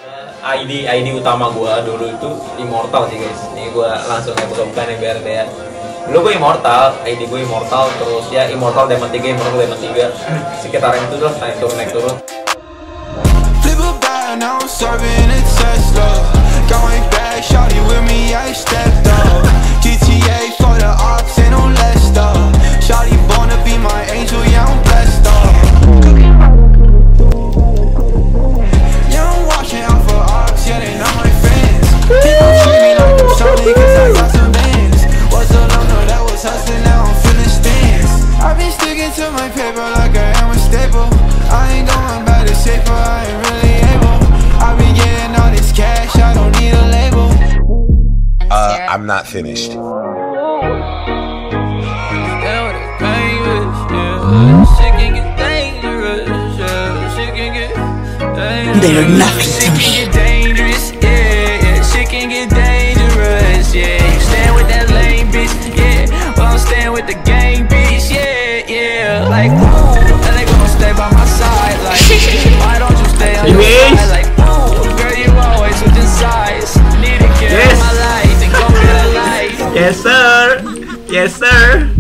ID utama gue dulu itu Immortal sih guys. Ini gue langsung buka-buka nih biar kayak dulu gue Immortal, ID gue Immortal, terus ya Immortal Diamond 3, Immortal Diamond 3 sekitaran itu lah, naik turun. Now I'm serving a Tesla. Got my bag, shawty with me, I stepped up. GTA for the ops, ain't no less up. Shawty born to be my angel, yeah, I'm blessed up. Yeah, I'm watching out for ops, yeah, they not my friends. People treat me like I'm Sony, cause I got some bands. Was a loner that was hustling, now I'm feeling stands. I've been sticking to my paper like I am a staple. I ain't going back to safer, I ain't really able. I've been getting all this cash, I don't need a label. I'm not finished. They're nothing to me. Shit can get dangerous, yeah. Shit can get dangerous, yeah. You stand with that lame bitch, yeah. Well, I'm staying with the gang bitch, yeah. Like, ooh, and they gonna stay by my side, like, why don't you stay on your side, like, ooh, girl, you always switching sides. Need to get out of my life and go real life. Yes sir.